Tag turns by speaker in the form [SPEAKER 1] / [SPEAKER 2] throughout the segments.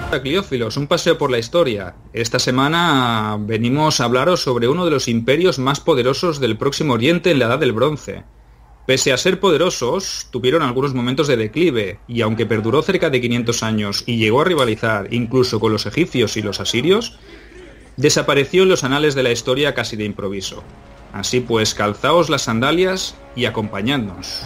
[SPEAKER 1] Cliófilos, un paseo por la historia. Esta semana venimos a hablaros sobre uno de los imperios más poderosos del Próximo Oriente en la Edad del Bronce. Pese a ser poderosos, tuvieron algunos momentos de declive, y aunque perduró cerca de 500 años y llegó a rivalizar incluso con los egipcios y los asirios, desapareció en los anales de la historia casi de improviso. Así pues, calzaos las sandalias y acompañadnos.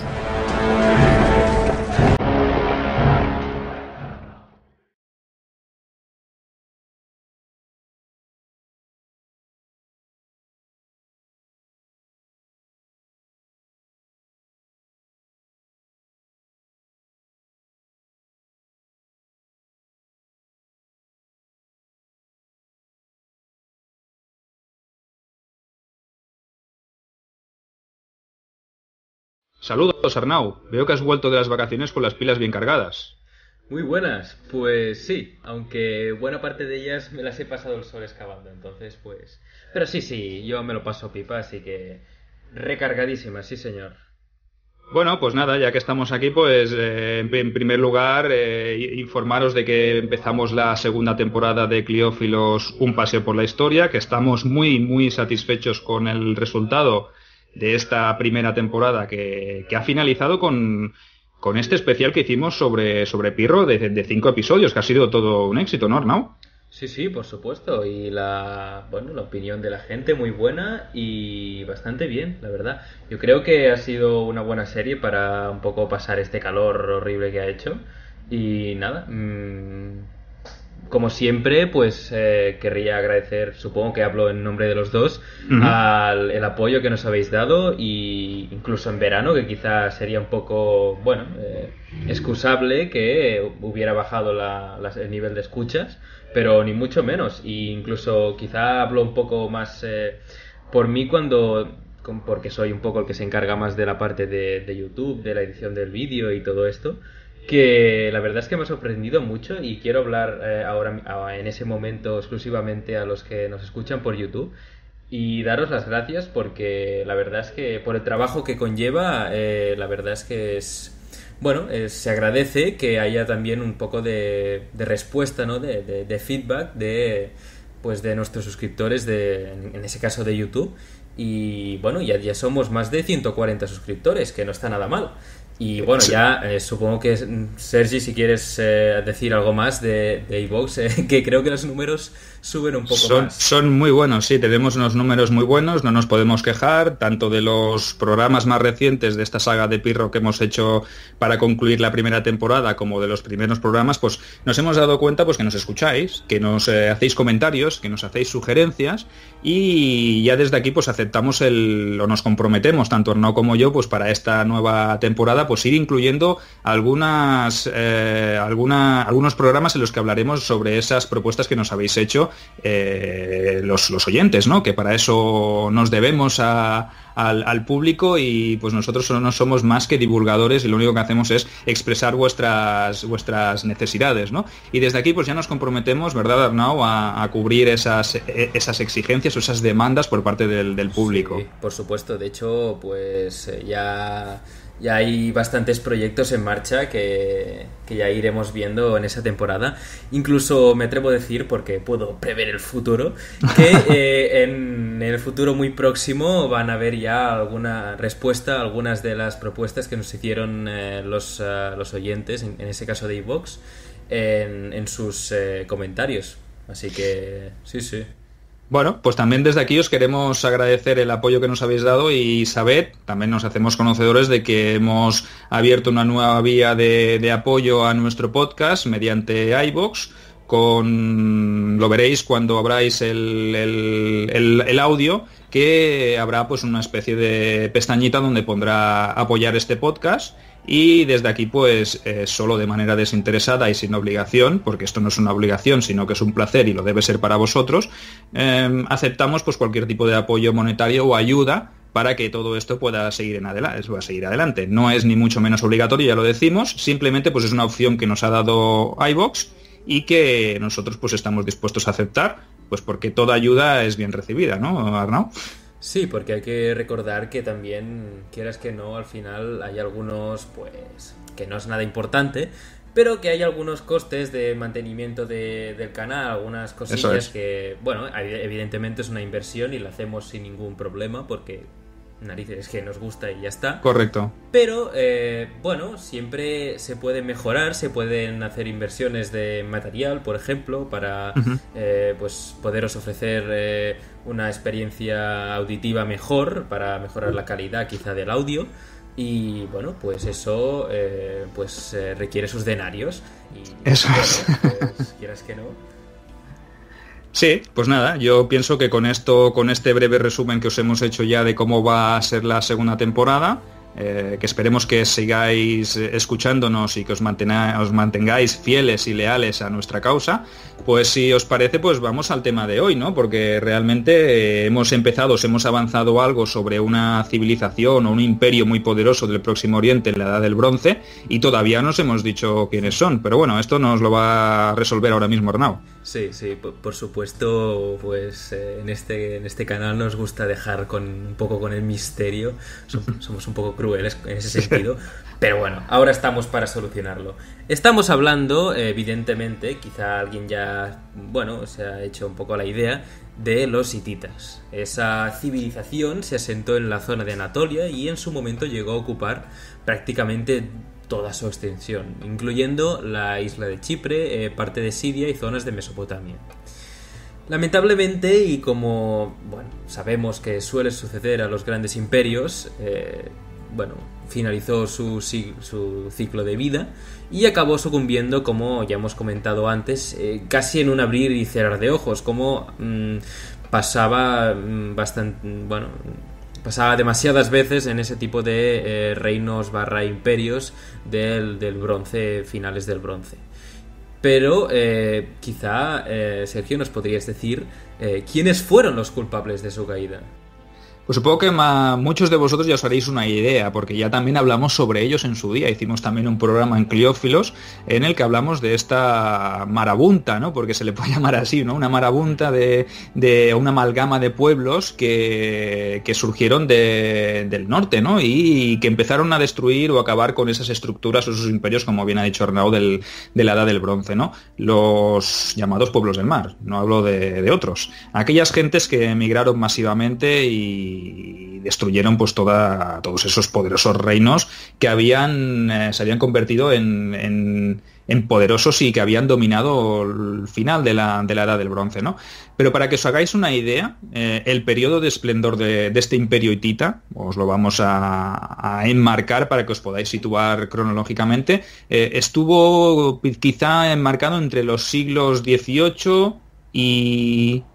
[SPEAKER 1] Saludos, Arnau. Veo que has vuelto de las vacaciones con las pilas bien cargadas.
[SPEAKER 2] Muy buenas, pues sí, aunque buena parte de ellas me las he pasado el sol excavando, entonces pues... Pero sí, yo me lo paso pipa, así que recargadísima, sí señor.
[SPEAKER 1] Bueno, pues nada, ya que estamos aquí, pues en primer lugar informaros de que empezamos la segunda temporada de Cliófilos, un paseo por la historia, que estamos muy satisfechos con el resultado de esta primera temporada que ha finalizado con este especial que hicimos sobre Pirro de 5 episodios, que ha sido todo un éxito, ¿no, Arnau?
[SPEAKER 2] Sí, por supuesto, y la opinión de la gente muy buena y bastante bien, la verdad. Yo creo que ha sido una buena serie para un poco pasar este calor horrible que ha hecho. Y nada, como siempre, pues querría agradecer, supongo que hablo en nombre de los dos,
[SPEAKER 1] Uh-huh.
[SPEAKER 2] el apoyo que nos habéis dado, y incluso en verano, que quizá sería un poco, bueno, excusable que hubiera bajado el nivel de escuchas, pero ni mucho menos. Y incluso quizá hablo un poco más por mí porque soy un poco el que se encarga más de la parte de YouTube, de la edición del vídeo y todo esto, que la verdad es que me ha sorprendido mucho, y quiero hablar ahora en ese momento exclusivamente a los que nos escuchan por YouTube y daros las gracias, porque la verdad es que por el trabajo que conlleva, la verdad es que bueno, se agradece que haya también un poco de respuesta, ¿no? De feedback pues de nuestros suscriptores, en ese caso de YouTube. Y bueno, ya somos más de 140 suscriptores, que no está nada mal. Y bueno,
[SPEAKER 1] Sí.
[SPEAKER 2] ya supongo que Sergi, si quieres decir algo más de iVoox, que creo que los números suben un poco más.
[SPEAKER 1] Son muy buenos, sí, tenemos unos números muy buenos, no nos podemos quejar, tanto de los programas más recientes de esta saga de Pirro que hemos hecho para concluir la primera temporada, como de los primeros programas, pues nos hemos dado cuenta pues que nos escucháis, que nos hacéis comentarios, que nos hacéis sugerencias, y ya desde aquí pues aceptamos o nos comprometemos, tanto Arnau como yo, pues para esta nueva temporada, pues ir incluyendo algunos programas en los que hablaremos sobre esas propuestas que nos habéis hecho los oyentes, ¿no? Que para eso nos debemos al público, y pues nosotros no somos más que divulgadores, y lo único que hacemos es expresar vuestras necesidades, ¿no? Y desde aquí pues ya nos comprometemos, ¿verdad, Arnau?, a cubrir esas exigencias o esas demandas por parte del público.
[SPEAKER 2] Sí, por supuesto. De hecho, pues ya hay bastantes proyectos en marcha que ya iremos viendo en esa temporada. Incluso me atrevo a decir, porque puedo prever el futuro, que en el futuro muy próximo van a haber ya alguna respuesta a algunas de las propuestas que nos hicieron los oyentes, en ese caso de iVoox, en sus comentarios. Así que sí.
[SPEAKER 1] Bueno, pues también desde aquí os queremos agradecer el apoyo que nos habéis dado, y sabed, también nos hacemos conocedores de que hemos abierto una nueva vía de apoyo a nuestro podcast mediante iVoox. Lo veréis cuando abráis el audio, que habrá pues una especie de pestañita donde pondrá apoyar este podcast, y desde aquí pues solo de manera desinteresada y sin obligación, porque esto no es una obligación sino que es un placer y lo debe ser para vosotros, aceptamos pues cualquier tipo de apoyo monetario o ayuda para que todo esto pueda seguir adelante. No es ni mucho menos obligatorio, ya lo decimos, simplemente pues es una opción que nos ha dado iVoox, y que nosotros pues estamos dispuestos a aceptar, pues porque toda ayuda es bien recibida, ¿no, Arnau?
[SPEAKER 2] Sí, porque hay que recordar que también, quieras que no, al final hay algunos, pues, que no es nada importante, pero que hay algunos costes de mantenimiento del canal, algunas cosillas que, bueno, evidentemente es una inversión y la hacemos sin ningún problema porque narices es que nos gusta y ya está.
[SPEAKER 1] Correcto.
[SPEAKER 2] Pero, bueno, siempre se puede mejorar, se pueden hacer inversiones de material, por ejemplo, para pues poderos ofrecer una experiencia auditiva mejor, para mejorar la calidad quizá del audio. Y bueno, pues eso requiere sus denarios. Y
[SPEAKER 1] eso
[SPEAKER 2] bueno,
[SPEAKER 1] es.
[SPEAKER 2] pues, quieras que no.
[SPEAKER 1] Sí, pues nada, yo pienso que con esto, con este breve resumen que os hemos hecho ya de cómo va a ser la segunda temporada, que esperemos que sigáis escuchándonos y que os mantengáis fieles y leales a nuestra causa, pues si os parece, pues vamos al tema de hoy, ¿no? Porque realmente hemos avanzado algo sobre una civilización o un imperio muy poderoso del Próximo Oriente en la Edad del Bronce y todavía no os hemos dicho quiénes son, pero bueno, esto nos lo va a resolver ahora mismo Arnau.
[SPEAKER 2] Sí, por supuesto, pues en este canal nos gusta dejar un poco con el misterio, somos un poco crueles en ese sentido, pero bueno, ahora estamos para solucionarlo. Estamos hablando, evidentemente, quizá alguien ya, bueno, se ha hecho un poco la idea, de los hititas. Esa civilización se asentó en la zona de Anatolia y en su momento llegó a ocupar prácticamente toda su extensión, incluyendo la isla de Chipre, parte de Siria y zonas de Mesopotamia. Lamentablemente, y como bueno, sabemos que suele suceder a los grandes imperios, finalizó su ciclo de vida y acabó sucumbiendo, como ya hemos comentado antes, casi en un abrir y cerrar de ojos, como pasaba demasiadas veces en ese tipo de reinos / imperios del bronce, finales del bronce. Pero quizá, Sergio, nos podrías decir quiénes fueron los culpables de su caída.
[SPEAKER 1] Pues supongo que muchos de vosotros ya os haréis una idea, porque ya también hablamos sobre ellos en su día. Hicimos también un programa en Cliófilos en el que hablamos de esta marabunta, ¿no? Porque se le puede llamar así, ¿no? Una marabunta de una amalgama de pueblos que surgieron del norte, ¿no? Y que empezaron a destruir o acabar con esas estructuras o esos imperios, como bien ha dicho Arnau, de la Edad del Bronce, ¿no? Los llamados pueblos del mar, no hablo de otros. Aquellas gentes que emigraron masivamente y destruyeron pues todos esos poderosos reinos que se habían convertido en poderosos y que habían dominado el final de la Edad del Bronce, ¿no? Pero para que os hagáis una idea, el periodo de esplendor de este imperio hitita, os lo vamos a enmarcar para que os podáis situar cronológicamente, estuvo quizá enmarcado entre los siglos XVIII y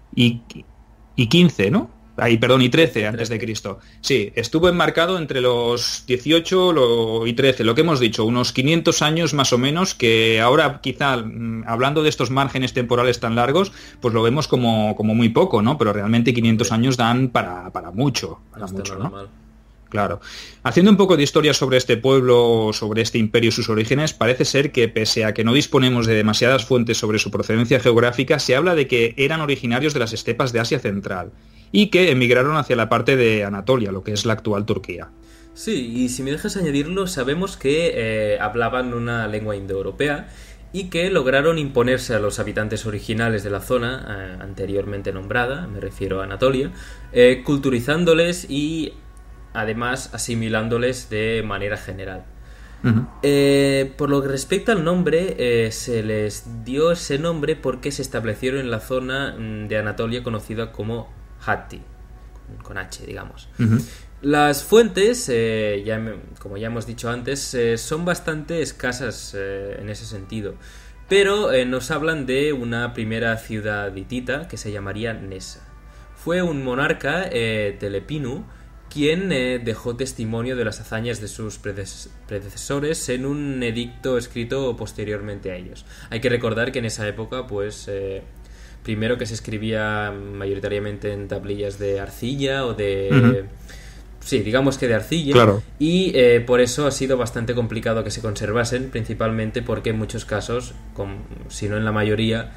[SPEAKER 1] XV, ¿no? Y 13 antes de Cristo. Sí, estuvo enmarcado entre los 18 y 13, lo que hemos dicho, unos 500 años más o menos, que ahora quizá, hablando de estos márgenes temporales tan largos, pues lo vemos como muy poco, ¿no? Pero realmente 500 años dan para mucho, ¿no? Claro. Haciendo un poco de historia sobre este pueblo, sobre este imperio y sus orígenes, parece ser que pese a que no disponemos de demasiadas fuentes sobre su procedencia geográfica, se habla de que eran originarios de las estepas de Asia Central y que emigraron hacia la parte de Anatolia, lo que es la actual Turquía.
[SPEAKER 2] Sí, y si me dejas añadirlo, sabemos que hablaban una lengua indoeuropea y que lograron imponerse a los habitantes originales de la zona anteriormente nombrada, me refiero a Anatolia, culturizándoles y además asimilándoles de manera general. Por lo que respecta al nombre, se les dio ese nombre porque se establecieron en la zona de Anatolia conocida como Hatti, con H, digamos. Las fuentes, como ya hemos dicho antes, son bastante escasas en ese sentido, pero nos hablan de una primera ciudad hitita que se llamaría Nesa. Fue un monarca, Telepinu, quien dejó testimonio de las hazañas de sus predecesores en un edicto escrito posteriormente a ellos. Hay que recordar que en esa época, pues, primero que se escribía mayoritariamente en tablillas de arcilla o de... Sí, digamos que de arcilla.
[SPEAKER 1] Claro.
[SPEAKER 2] Y por eso ha sido bastante complicado que se conservasen, principalmente porque en muchos casos, si no en la mayoría,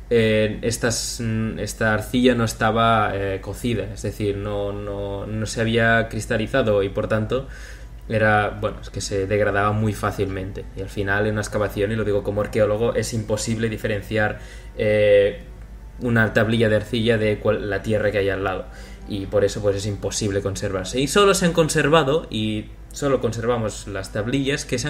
[SPEAKER 2] esta arcilla no estaba cocida, es decir, no se había cristalizado y por tanto es que se degradaba muy fácilmente. Y al final, en una excavación, y lo digo como arqueólogo, es imposible diferenciar una tablilla de arcilla de la tierra que hay al lado. Y por eso pues es imposible conservarse. Y solo se han conservado, y solo conservamos las tablillas que se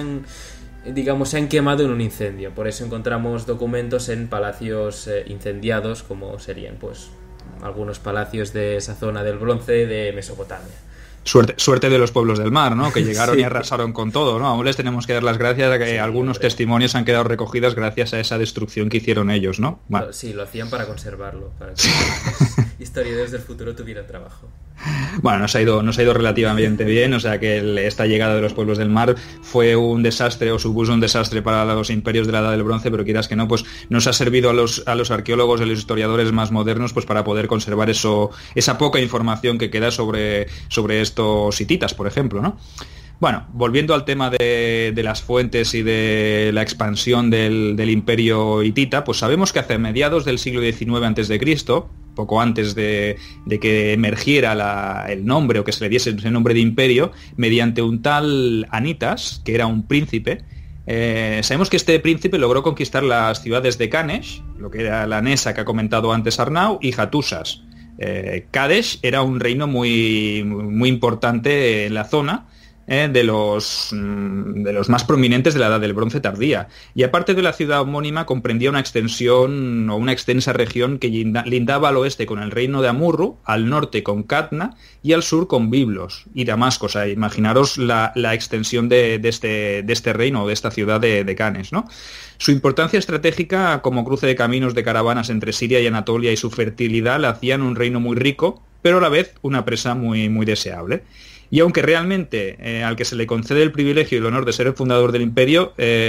[SPEAKER 2] han quemado en un incendio. Por eso encontramos documentos en palacios incendiados, como serían pues algunos palacios de esa zona del Bronce de Mesopotamia.
[SPEAKER 1] Suerte de los pueblos del mar, ¿no? Que llegaron
[SPEAKER 2] Sí.
[SPEAKER 1] y arrasaron con todo, ¿no? Aún les tenemos que dar las gracias a que
[SPEAKER 2] Sí,
[SPEAKER 1] algunos
[SPEAKER 2] hombre.
[SPEAKER 1] testimonios han quedado recogidas gracias a esa destrucción que hicieron ellos, ¿no? Bueno.
[SPEAKER 2] Sí, lo hacían para conservarlo, para que los historiadores del futuro tuvieran trabajo.
[SPEAKER 1] Bueno, nos ha ido relativamente bien, o sea que esta llegada de los pueblos del mar fue un desastre o supuso un desastre para los imperios de la Edad del Bronce, pero quieras que no, pues nos ha servido a los arqueólogos, a los historiadores más modernos, pues para poder conservar esa poca información que queda sobre estos hititas, por ejemplo, ¿no? Bueno, volviendo al tema de las fuentes y de la expansión del imperio hitita, pues sabemos que hacia mediados del siglo XIX a.C., poco antes de que emergiera el nombre o que se le diese ese nombre de imperio, mediante un tal Anitas, que era un príncipe, sabemos que este príncipe logró conquistar las ciudades de Kanesh, lo que era la Nesa que ha comentado antes Arnau, y Hattusas. Kadesh era un reino muy, muy importante en la zona, de los más prominentes de la Edad del Bronce tardía. Y aparte de la ciudad homónima, comprendía una extensión o una extensa región que lindaba al oeste con el reino de Amurru, al norte con Catna y al sur con Biblos y Damasco. O sea, imaginaros la extensión de este reino o de esta ciudad de Canes, ¿no? Su importancia estratégica como cruce de caminos de caravanas entre Siria y Anatolia y su fertilidad la hacían un reino muy rico, pero a la vez una presa muy, muy deseable. Y aunque realmente al que se le concede el privilegio y el honor de ser el fundador del imperio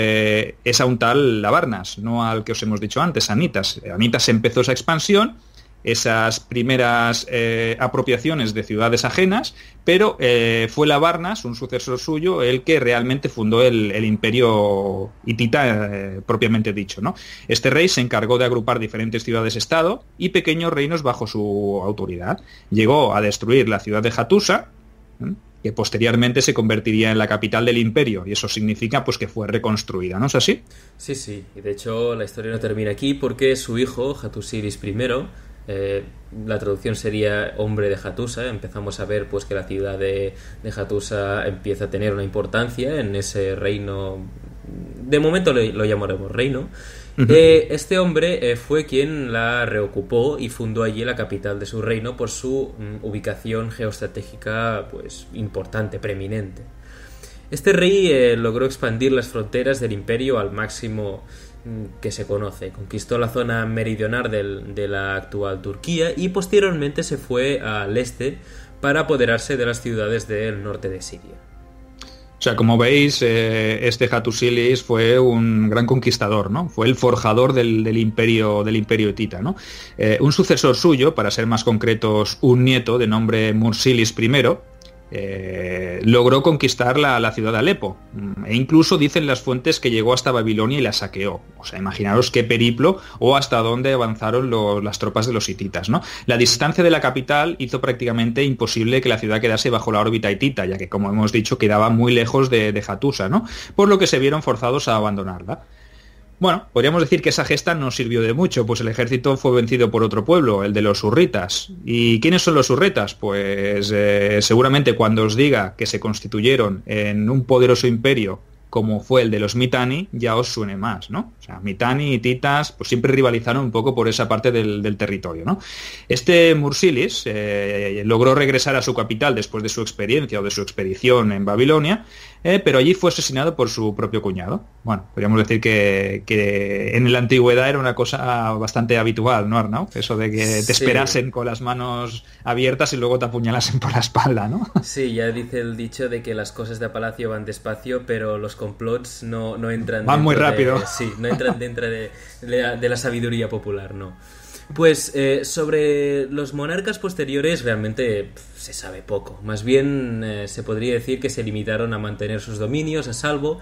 [SPEAKER 1] es a un tal Labarnas, no al que os hemos dicho antes, Anitas. Anitas empezó esa expansión, esas primeras apropiaciones de ciudades ajenas, pero fue Labarnas, un sucesor suyo, el que realmente fundó el imperio hitita propiamente dicho, ¿no? Este rey se encargó de agrupar diferentes ciudades-estado y pequeños reinos bajo su autoridad. Llegó a destruir la ciudad de Hattusa, que posteriormente se convertiría en la capital del imperio, y eso significa pues que fue reconstruida, ¿no es así?
[SPEAKER 2] Sí, sí, y de hecho la historia no termina aquí porque su hijo, Hattusilis I, la traducción sería hombre de Hattusa. Empezamos a ver pues que la ciudad de Hattusa empieza a tener una importancia en ese reino. De momento lo llamaremos reino. Este hombre fue quien la reocupó y fundó allí la capital de su reino por su ubicación geoestratégica pues importante, preeminente. Este rey logró expandir las fronteras del imperio al máximo que se conoce. Conquistó la zona meridional de la actual Turquía y posteriormente se fue al este para apoderarse de las ciudades del norte de Siria.
[SPEAKER 1] O sea, como veis, este Hattusilis fue un gran conquistador, ¿no? Fue el forjador del imperio hitita, ¿no? Un sucesor suyo, para ser más concretos, un nieto de nombre Mursilis I, logró conquistar la ciudad de Alepo, e incluso dicen las fuentes que llegó hasta Babilonia y la saqueó. O sea, imaginaros qué periplo o hasta dónde avanzaron las tropas de los hititas, ¿no? La distancia de la capital hizo prácticamente imposible que la ciudad quedase bajo la órbita hitita, ya que, como hemos dicho, quedaba muy lejos de Hattusa, ¿no? Por lo que se vieron forzados a abandonarla. Bueno, podríamos decir que esa gesta no sirvió de mucho, pues el ejército fue vencido por otro pueblo, el de los hurritas. ¿Y quiénes son los hurritas? Pues seguramente cuando os diga que se constituyeron en un poderoso imperio como fue el de los Mitanni, ya os suene más, ¿no? O sea, Mitanni y hititas pues siempre rivalizaron un poco por esa parte del territorio, ¿no? Este Mursilis logró regresar a su capital después de su experiencia o de su expedición en Babilonia, pero allí fue asesinado por su propio cuñado. Bueno, podríamos decir que en la antigüedad era una cosa bastante habitual, ¿no, Arnau? Eso de que te esperasen con las manos abiertas y luego te apuñalasen por la espalda, ¿no?
[SPEAKER 2] Sí, ya dice el dicho de que las cosas de palacio van despacio, pero los complots no entran...
[SPEAKER 1] Van muy rápido.
[SPEAKER 2] Sí, no entran dentro de la sabiduría popular, no. Pues sobre los monarcas posteriores realmente se sabe poco. Más bien se podría decir que se limitaron a mantener sus dominios a salvo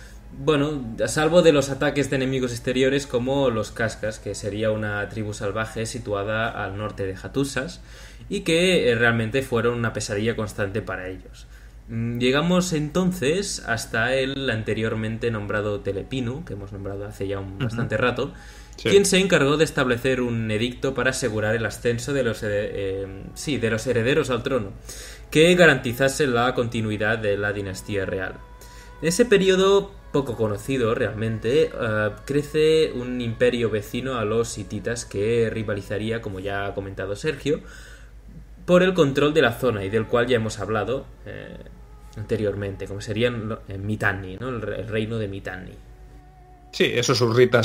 [SPEAKER 2] de los ataques de enemigos exteriores como los Cascas, que sería una tribu salvaje situada al norte de Hattusas y que realmente fueron una pesadilla constante para ellos.
[SPEAKER 3] Llegamos entonces hasta el anteriormente nombrado Telepinu, que hemos nombrado hace ya bastante rato, sí, quien se encargó de establecer un edicto para asegurar el ascenso de los herederos al trono, que garantizase la continuidad de la dinastía real. En ese periodo, poco conocido realmente, crece un imperio vecino a los hititas que rivalizaría, como ya ha comentado Sergio, por el control de la zona y del cual ya hemos hablado anteriormente, como serían Mitanni, ¿no? El reino de Mitanni.
[SPEAKER 1] Sí, esos hurritas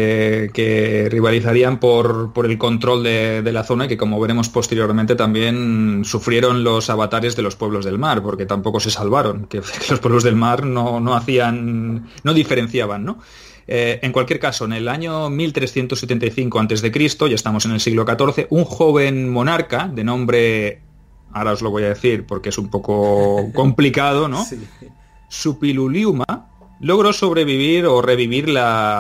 [SPEAKER 1] que rivalizarían por el control de la zona y que, como veremos posteriormente, también sufrieron los avatares de los pueblos del mar, porque tampoco se salvaron, que los pueblos del mar no diferenciaban, ¿no? En cualquier caso, en el año 1375 a.C., ya estamos en el siglo XIV, un joven monarca de nombre, ahora os lo voy a decir porque es un poco complicado, ¿no? Sí. Supiluliuma, logró sobrevivir o revivir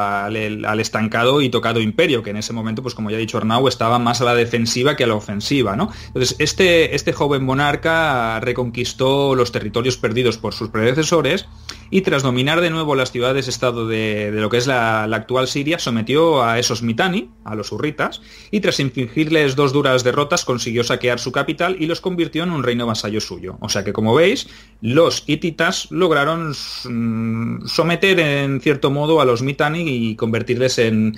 [SPEAKER 1] al estancado y tocado imperio, que en ese momento, pues como ya ha dicho Arnau, estaba más a la defensiva que a la ofensiva, ¿no? Entonces, este joven monarca reconquistó los territorios perdidos por sus predecesores y, tras dominar de nuevo las ciudades-estado de lo que es la actual Siria, sometió a esos Mitanni, a los hurritas, y tras infligirles 2 duras derrotas consiguió saquear su capital y los convirtió en un reino vasallo suyo. O sea que, como veis, los hititas lograron someter en cierto modo a los Mitanni y convertirles en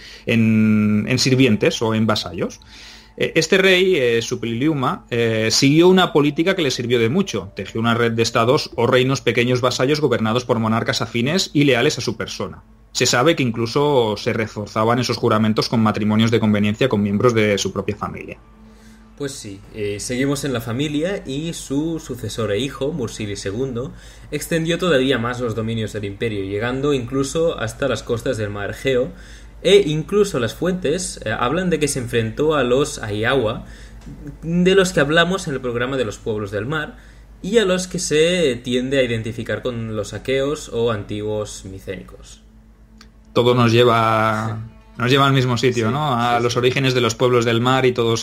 [SPEAKER 1] sirvientes o en vasallos. Este rey, Supiliuma, siguió una política que le sirvió de mucho. Tejió una red de estados o reinos pequeños vasallos gobernados por monarcas afines y leales a su persona. Se sabe que incluso se reforzaban esos juramentos con matrimonios de conveniencia con miembros de su propia familia.
[SPEAKER 3] Pues sí, seguimos en la familia y su sucesor e hijo, Mursili II, extendió todavía más los dominios del imperio, llegando incluso hasta las costas del mar Egeo, e incluso las fuentes hablan de que se enfrentó a los Aiawa, de los que hablamos en el programa de los pueblos del mar, y a los que se tiende a identificar con los aqueos o antiguos micénicos.
[SPEAKER 1] Todo nos lleva al mismo sitio, sí, ¿no? A los orígenes de los pueblos del mar y todos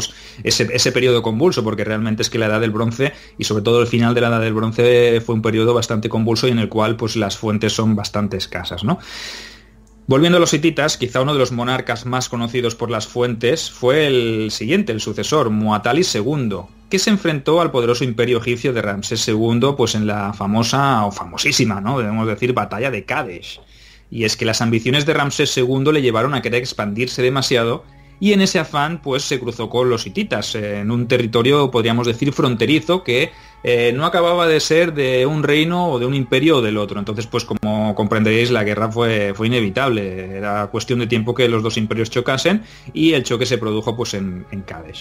[SPEAKER 1] ese periodo convulso, porque realmente es que la Edad del Bronce, y sobre todo el final de la Edad del Bronce, fue un periodo bastante convulso y en el cual pues las fuentes son bastante escasas, ¿no? Volviendo a los hititas, quizá uno de los monarcas más conocidos por las fuentes fue el siguiente, el sucesor, Muatalis II, que se enfrentó al poderoso imperio egipcio de Ramsés II, pues en la famosa o famosísima, ¿no?, debemos decir, batalla de Kadesh. Y es que las ambiciones de Ramsés II le llevaron a querer expandirse demasiado y en ese afán pues se cruzó con los hititas en un territorio, podríamos decir, fronterizo que no acababa de ser de un reino o de un imperio o del otro. Entonces, pues como comprenderéis, la guerra fue inevitable. Era cuestión de tiempo que los dos imperios chocasen y el choque se produjo pues en Kadesh.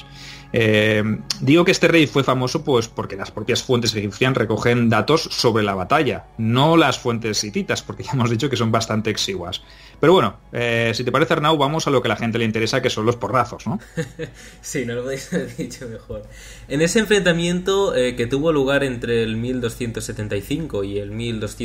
[SPEAKER 1] Digo que este rey fue famoso pues porque las propias fuentes egipcias recogen datos sobre la batalla, no las fuentes hititas, porque ya hemos dicho que son bastante exiguas. Pero bueno, si te parece, Arnau, vamos a lo que a la gente le interesa, que son los porrazos, ¿no?
[SPEAKER 3] Sí, no lo podéis haber dicho mejor. En ese enfrentamiento que tuvo lugar entre el 1275 y el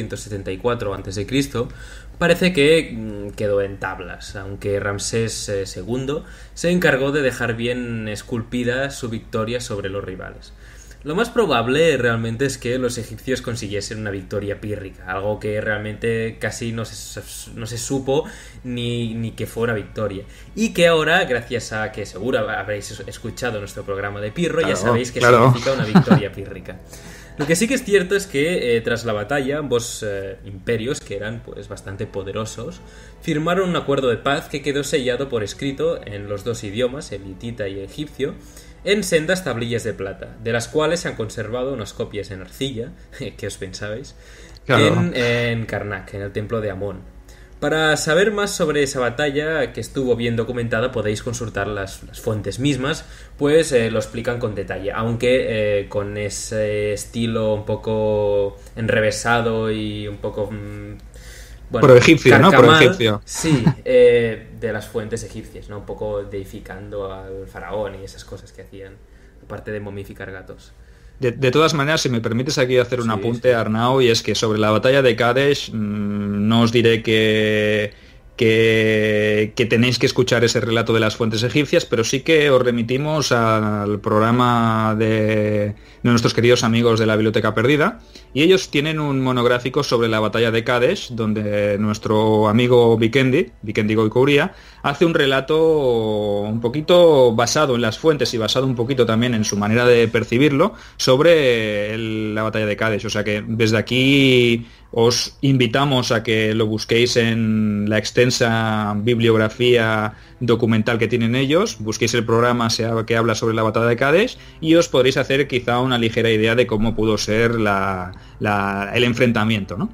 [SPEAKER 3] 1274 a.C., parece que quedó en tablas, aunque Ramsés II se encargó de dejar bien esculpida su victoria sobre los rivales. Lo más probable realmente es que los egipcios consiguiesen una victoria pírrica, algo que realmente casi no se supo ni que fue una victoria. Y que ahora, gracias a que seguro habréis escuchado nuestro programa de Pirro, ya sabéis qué significa una victoria pírrica. Lo que sí que es cierto es que tras la batalla ambos imperios, que eran pues bastante poderosos, firmaron un acuerdo de paz que quedó sellado por escrito en los dos idiomas, el hitita y el egipcio, en sendas tablillas de plata, de las cuales se han conservado unas copias en arcilla, ¿qué os pensabais? Claro. En Karnak, en el templo de Amón. Para saber más sobre esa batalla, que estuvo bien documentada, podéis consultar las fuentes mismas, pues lo explican con detalle, aunque con ese estilo un poco enrevesado y un poco...
[SPEAKER 1] bueno, por egipcio, ¿no? Por egipcio.
[SPEAKER 3] Sí, de las fuentes egipcias, ¿no? Un poco deificando al faraón y esas cosas que hacían, aparte de momificar gatos.
[SPEAKER 1] De todas maneras, si me permites aquí hacer un apunte, Arnau, y es que sobre la batalla de Kadesh no os diré que que tenéis que escuchar ese relato de las fuentes egipcias, pero sí que os remitimos al programa de nuestros queridos amigos de la Biblioteca Perdida, y ellos tienen un monográfico sobre la batalla de Kadesh, donde nuestro amigo Vikendi Goikouria, hace un relato un poquito basado en las fuentes y basado un poquito también en su manera de percibirlo sobre la batalla de Kadesh. O sea que desde aquí os invitamos a que lo busquéis en la extensa bibliografía documental que tienen ellos, busquéis el programa que habla sobre la batalla de Kadesh y os podréis hacer quizá una ligera idea de cómo pudo ser el enfrentamiento, ¿no?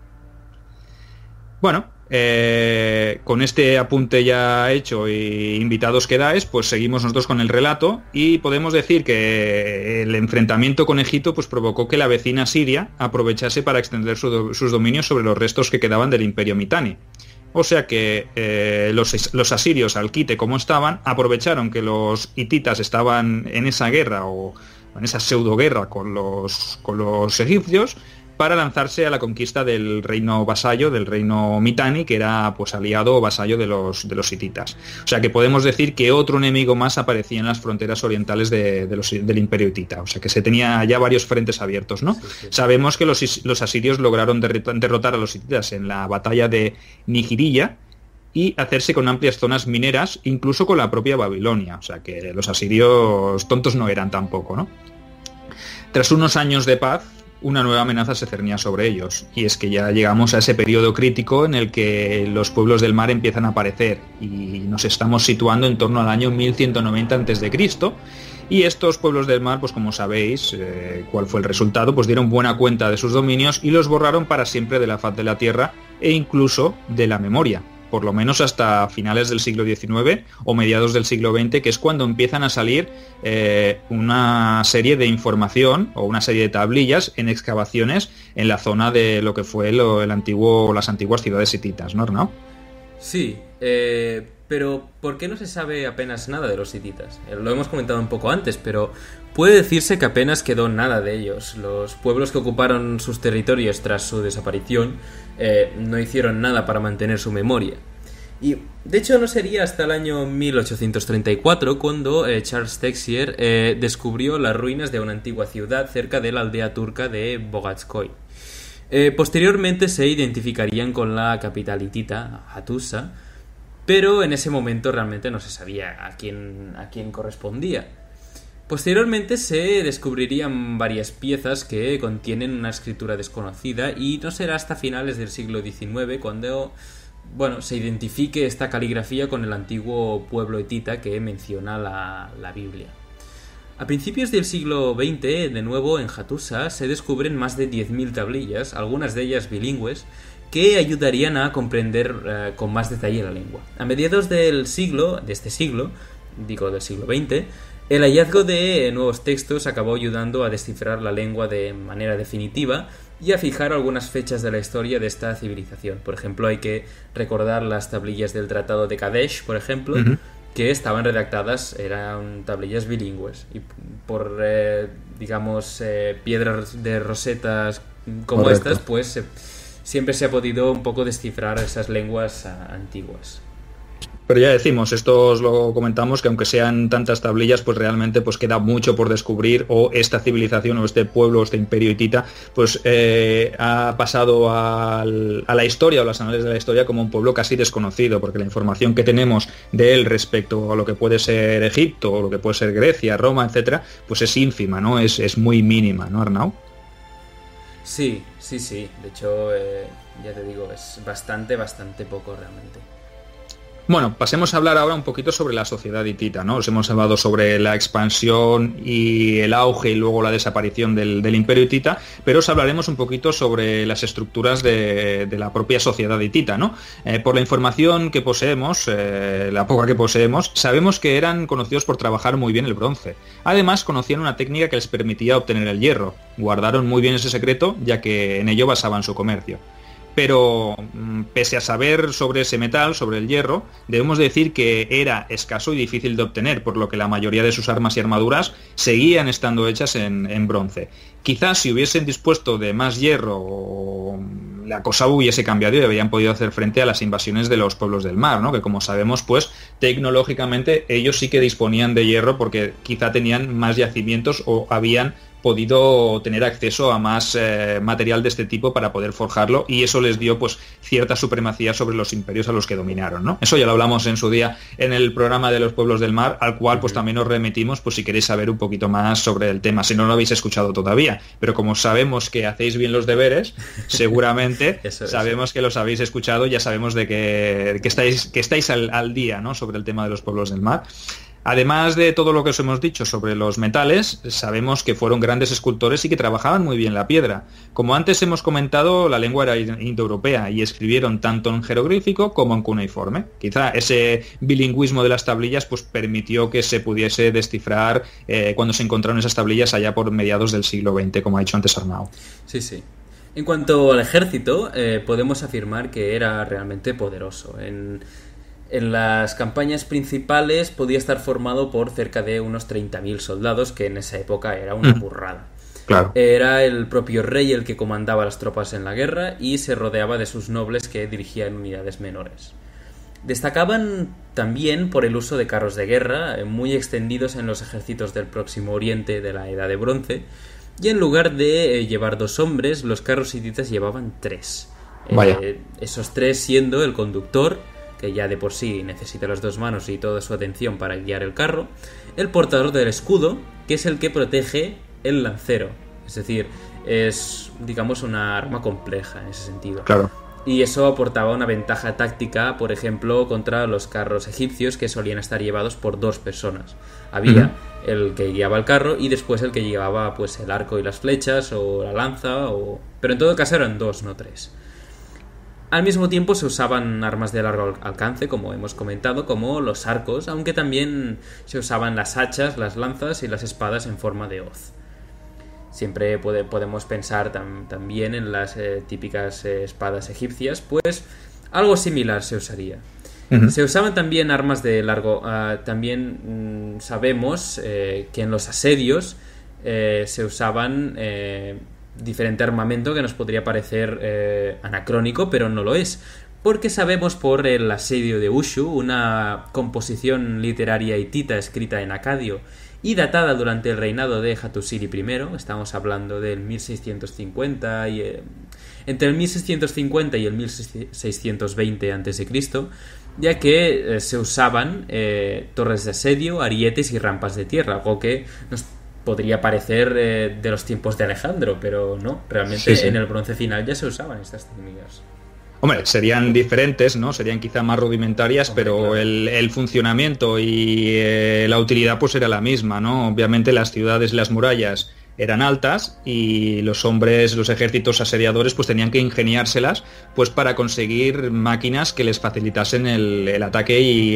[SPEAKER 1] Bueno, con este apunte ya hecho y invitados que dais, pues seguimos nosotros con el relato y podemos decir que el enfrentamiento con Egipto pues provocó que la vecina Siria aprovechase para extender sus dominios sobre los restos que quedaban del imperio Mitanni. O sea que los asirios, al quite como estaban, aprovecharon que los hititas estaban en esa guerra o en esa pseudoguerra con los egipcios, para lanzarse a la conquista del reino vasallo, del reino Mitanni, que era pues aliado o vasallo de los hititas. O sea que podemos decir que otro enemigo más aparecía en las fronteras orientales del imperio hitita. O sea que se tenía ya varios frentes abiertos, ¿no? Sí, sí. Sabemos que los asirios lograron derrotar a los hititas en la batalla de Nigiriya y hacerse con amplias zonas mineras, incluso con la propia Babilonia. O sea que los asirios tontos no eran tampoco, ¿no? Tras unos años de paz, una nueva amenaza se cernía sobre ellos, y es que ya llegamos a ese periodo crítico en el que los pueblos del mar empiezan a aparecer, y nos estamos situando en torno al año 1190 a.C., y estos pueblos del mar, pues como sabéis, cuál fue el resultado, pues dieron buena cuenta de sus dominios y los borraron para siempre de la faz de la tierra e incluso de la memoria, por lo menos hasta finales del siglo XIX o mediados del siglo XX, que es cuando empiezan a salir una serie de información o una serie de tablillas en excavaciones en la zona de lo que fue las antiguas ciudades hititas, ¿no, Arnau?
[SPEAKER 3] Sí, pero ¿por qué no se sabe apenas nada de los hititas? Lo hemos comentado un poco antes, pero puede decirse que apenas quedó nada de ellos. Los pueblos que ocuparon sus territorios tras su desaparición no hicieron nada para mantener su memoria. Y de hecho no sería hasta el año 1834 cuando Charles Texier descubrió las ruinas de una antigua ciudad cerca de la aldea turca de Bogatskoy. Posteriormente se identificarían con la capital hitita, Hattusa, pero en ese momento realmente no se sabía a quién correspondía. Posteriormente se descubrirían varias piezas que contienen una escritura desconocida y no será hasta finales del siglo XIX cuando se identifique esta caligrafía con el antiguo pueblo hitita que menciona la Biblia. A principios del siglo XX, de nuevo en Hattusa, se descubren más de 10.000 tablillas, algunas de ellas bilingües, que ayudarían a comprender con más detalle la lengua. A mediados del siglo XX, el hallazgo de nuevos textos acabó ayudando a descifrar la lengua de manera definitiva y a fijar algunas fechas de la historia de esta civilización. Por ejemplo, hay que recordar las tablillas del Tratado de Kadesh, por ejemplo, que estaban redactadas, eran tablillas bilingües. Y por, piedras de rosetas como Correcto. Estas, pues siempre se ha podido un poco descifrar esas lenguas antiguas.
[SPEAKER 1] Pero ya decimos, esto os lo comentamos, que aunque sean tantas tablillas, pues realmente pues queda mucho por descubrir, o esta civilización o este pueblo, este imperio hitita, pues ha pasado a la historia o las anales de la historia como un pueblo casi desconocido, porque la información que tenemos de él respecto a lo que puede ser Egipto, o lo que puede ser Grecia, Roma, etcétera, pues es ínfima, ¿no? Es muy mínima, ¿no, Arnau?
[SPEAKER 3] Sí. De hecho, ya te digo, es bastante poco realmente.
[SPEAKER 1] Bueno, pasemos a hablar ahora un poquito sobre la sociedad hitita, ¿no? Os hemos hablado sobre la expansión y el auge y luego la desaparición del imperio hitita, pero os hablaremos un poquito sobre las estructuras de la propia sociedad hitita, ¿no? Por la información que poseemos, la poca que poseemos, sabemos que eran conocidos por trabajar muy bien el bronce. Además, conocían una técnica que les permitía obtener el hierro. Guardaron muy bien ese secreto, ya que en ello basaban su comercio. Pero pese a saber sobre ese metal, sobre el hierro, debemos decir que era escaso y difícil de obtener, por lo que la mayoría de sus armas y armaduras seguían estando hechas en bronce. Quizás si hubiesen dispuesto de más hierro la cosa hubiese cambiado y habían podido hacer frente a las invasiones de los pueblos del mar, ¿no? Que como sabemos, pues tecnológicamente ellos sí que disponían de hierro porque quizá tenían más yacimientos o habían podido tener acceso a más material de este tipo para poder forjarlo, y eso les dio pues cierta supremacía sobre los imperios a los que dominaron, ¿no? Eso ya lo hablamos en su día en el programa de los pueblos del mar, al cual pues también os remitimos pues si queréis saber un poquito más sobre el tema, si no lo habéis escuchado todavía, pero como sabemos que hacéis bien los deberes, seguramente sabemos que los habéis escuchado, ya sabemos de que estáis al día, ¿no? Sobre el tema de los pueblos del mar. Además de todo lo que os hemos dicho sobre los metales, sabemos que fueron grandes escultores y que trabajaban muy bien la piedra. Como antes hemos comentado, la lengua era indoeuropea y escribieron tanto en jeroglífico como en cuneiforme. Quizá ese bilingüismo de las tablillas pues permitió que se pudiese descifrar cuando se encontraron esas tablillas allá por mediados del siglo XX, como ha dicho antes Arnau.
[SPEAKER 3] Sí, sí. En cuanto al ejército, podemos afirmar que era realmente poderoso. En las campañas principales podía estar formado por cerca de unos 30.000 soldados, que en esa época era una burrada.
[SPEAKER 1] Claro.
[SPEAKER 3] Era el propio rey el que comandaba las tropas en la guerra y se rodeaba de sus nobles que dirigían unidades menores. Destacaban también por el uso de carros de guerra, muy extendidos en los ejércitos del Próximo Oriente de la Edad de Bronce, y en lugar de llevar 2 hombres, los carros hititas llevaban 3. Esos 3 siendo el conductor, que ya de por sí necesita las 2 manos y toda su atención para guiar el carro, el portador del escudo, que es el que protege el lancero, es decir, es, digamos, una arma compleja en ese sentido.
[SPEAKER 1] Claro.
[SPEAKER 3] Y eso aportaba una ventaja táctica, por ejemplo, contra los carros egipcios, que solían estar llevados por 2 personas. Había el que guiaba el carro y después el que llevaba pues el arco y las flechas o la lanza, pero en todo caso eran 2, no 3. Al mismo tiempo se usaban armas de largo alcance, como hemos comentado, como los arcos, aunque también se usaban las hachas, las lanzas y las espadas en forma de hoz. Siempre podemos pensar también en las típicas espadas egipcias, pues algo similar se usaría. Se usaban también armas de largo... también sabemos que en los asedios se usaban... diferente armamento que nos podría parecer anacrónico, pero no lo es, porque sabemos por el asedio de Ushu, una composición literaria hitita escrita en acadio y datada durante el reinado de Hattusili I, estamos hablando del 1650 entre el 1650 y el 1620 a.C., ya que se usaban torres de asedio, arietes y rampas de tierra, algo que nos podría parecer de los tiempos de Alejandro, pero no, realmente en el bronce final ya se usaban estas técnicas.
[SPEAKER 1] Hombre, serían diferentes, ¿no? Serían quizá más rudimentarias, pero claro, el funcionamiento y la utilidad pues era la misma, ¿no? Obviamente las ciudades y las murallas eran altas y los hombres, los ejércitos asediadores pues tenían que ingeniárselas pues para conseguir máquinas que les facilitasen el ataque y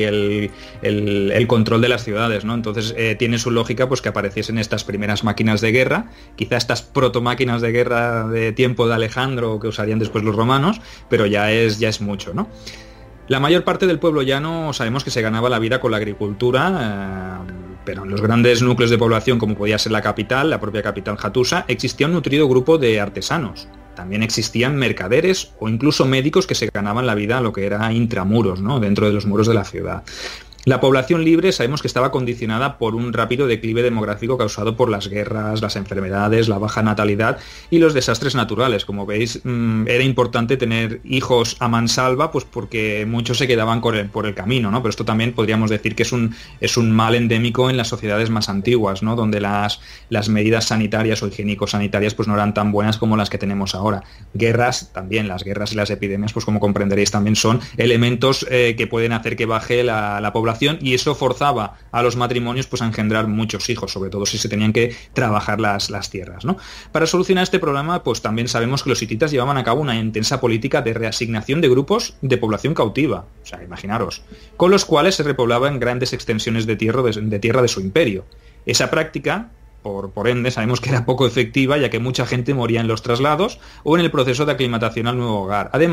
[SPEAKER 1] el control de las ciudades, ¿no? Entonces tiene su lógica pues que apareciesen estas primeras máquinas de guerra, quizá estas protomáquinas de guerra de tiempo de Alejandro que usarían después los romanos, pero ya es mucho, ¿no? La mayor parte del pueblo llano sabemos que se ganaba la vida con la agricultura, pero en los grandes núcleos de población, como podía ser la capital, la propia capital Hattusa, existía un nutrido grupo de artesanos. También existían mercaderes o incluso médicos que se ganaban la vida a lo que era intramuros, ¿no? Dentro de los muros de la ciudad. La población libre sabemos que estaba condicionada por un rápido declive demográfico causado por las guerras, las enfermedades, la baja natalidad y los desastres naturales. Como veis, era importante tener hijos a mansalva, pues porque muchos se quedaban por el camino, ¿no? Pero esto también podríamos decir que es un mal endémico en las sociedades más antiguas, ¿no? Donde las medidas sanitarias o higiénico-sanitarias pues no eran tan buenas como las que tenemos ahora. Guerras también, las guerras y las epidemias, pues como comprenderéis, también son elementos que pueden hacer que baje la población, y eso forzaba a los matrimonios pues a engendrar muchos hijos, sobre todo si se tenían que trabajar las tierras, ¿no? Para solucionar este problema pues también sabemos que los hititas llevaban a cabo una intensa política de reasignación de grupos de población cautiva, o sea, imaginaros, con los cuales se repoblaban grandes extensiones de tierra de su imperio. Esa práctica por ende sabemos que era poco efectiva, ya que mucha gente moría en los traslados o en el proceso de aclimatación al nuevo hogar. Además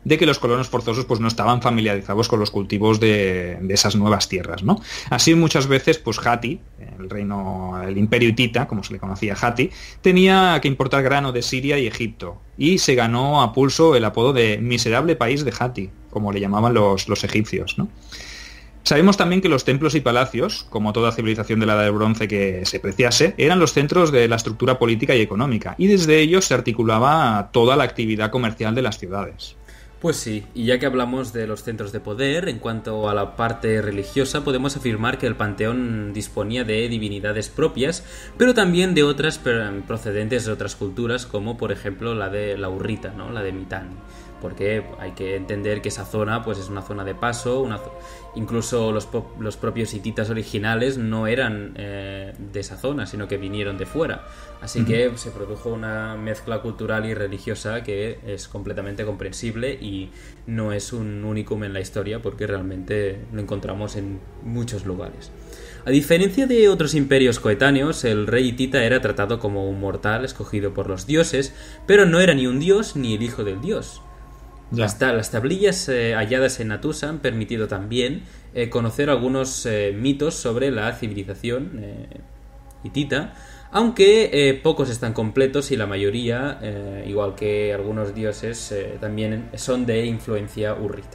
[SPEAKER 1] de que los colonos forzosos pues no estaban familiarizados con los cultivos de esas nuevas tierras, ¿no? Así muchas veces pues Hatti, el imperio hitita, como se le conocía Hatti, tenía que importar grano de Siria y Egipto y se ganó a pulso el apodo de miserable país de Hatti, como le llamaban los egipcios, ¿no? Sabemos también que los templos y palacios, como toda civilización de la Edad del Bronce que se preciase, eran los centros de la estructura política y económica, y desde ellos se articulaba toda la actividad comercial de las ciudades.
[SPEAKER 3] Pues sí, y ya que hablamos de los centros de poder, en cuanto a la parte religiosa, podemos afirmar que el panteón disponía de divinidades propias, pero también de otras procedentes de otras culturas, como por ejemplo la de la Urrita, ¿no? La de Mitanni. Porque hay que entender que esa zona pues es una zona de paso, incluso los propios hititas originales no eran de esa zona, sino que vinieron de fuera. Así que se produjo una mezcla cultural y religiosa que es completamente comprensible y no es un unicum en la historia, porque realmente lo encontramos en muchos lugares. A diferencia de otros imperios coetáneos, el rey hitita era tratado como un mortal escogido por los dioses, pero no era ni un dios ni el hijo del dios. Las tablillas halladas en Natusa han permitido también conocer algunos mitos sobre la civilización hitita, aunque pocos están completos y la mayoría, igual que algunos dioses, también son de influencia hurrita.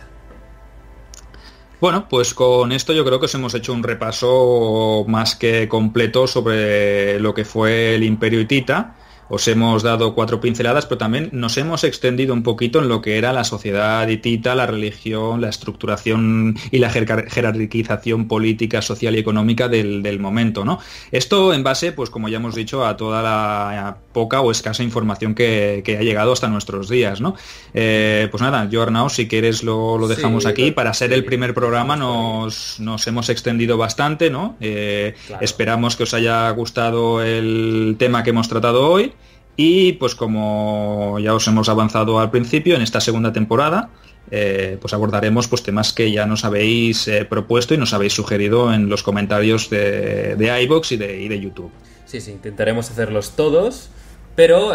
[SPEAKER 1] Bueno, pues con esto yo creo que os hemos hecho un repaso más que completo sobre lo que fue el Imperio Hitita. Os hemos dado 4 pinceladas, pero también nos hemos extendido un poquito en lo que era la sociedad hitita, la religión, la estructuración y la jerarquización política, social y económica del momento, ¿no? Esto en base, pues como ya hemos dicho, a toda la poca o escasa información que ha llegado hasta nuestros días, ¿no? Pues nada, yo, Arnau, si quieres lo dejamos aquí. Para ser el primer programa nos hemos extendido bastante, ¿no? Claro. Esperamos que os haya gustado el tema que hemos tratado hoy. Y pues como ya os hemos avanzado al principio, en esta segunda temporada pues abordaremos pues temas que ya nos habéis propuesto y nos habéis sugerido en los comentarios de iVoox y de YouTube.
[SPEAKER 3] Sí, intentaremos hacerlos todos, pero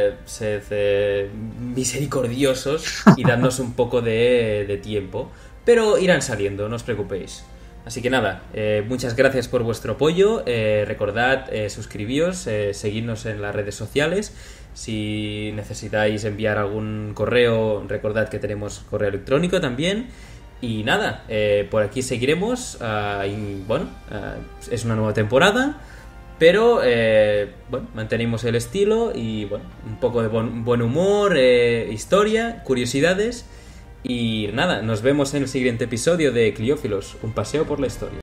[SPEAKER 3] sed misericordiosos y dadnos un poco de tiempo. Pero irán saliendo, no os preocupéis. Así que nada, muchas gracias por vuestro apoyo. Recordad suscribíos, seguidnos en las redes sociales. Si necesitáis enviar algún correo, recordad que tenemos correo electrónico también. Y nada, por aquí seguiremos. Es una nueva temporada, pero mantenemos el estilo y un poco de buen humor, historia, curiosidades. Y nada, nos vemos en el siguiente episodio de Cliófilos, un paseo por la historia.